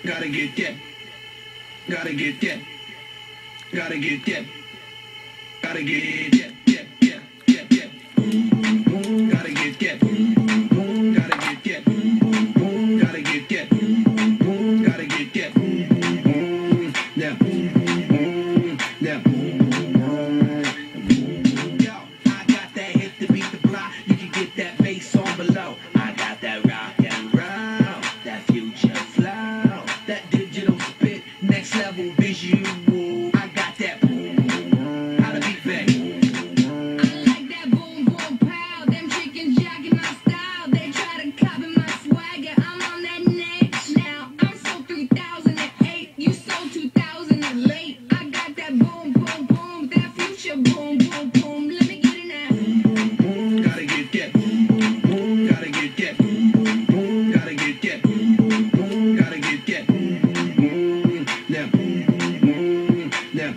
Gotta get that. Gotta get that. Gotta get that. Gotta get that. Gotta get that. Gotta get that. Gotta get that. Gotta get that. Now. Now. Yo, I got that hit to beat the block. You can get that bass on below. I got that rock and roll, that future flow, that digital spit, next level visual. I got that boom, how to beat back. I like that boom boom pow. Them chickens jacking my style. They try to copy my swagger. I'm on that next now. I'm so 3008. You so 2000 late. I got that boom boom boom. That future boom boom boom. Let me get it now. Gotta get that. Gotta get that. Gotta get that. Gotta get that. Now. Now.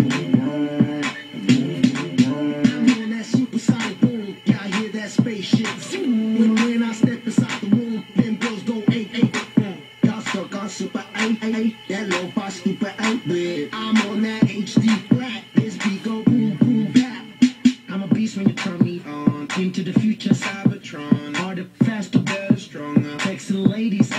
I'm on that supersonic boom. Y'all hear that spaceship zoom. When I step inside the room, them girls go 8-8. Y'all stuck on super 8-8. That low bar stupid 8-bit. I'm on that HD flat. This beat go boom boom bap. I'm a beast when you turn me on. Into the future Cybertron. Harder, faster, better, stronger. Sexy ladies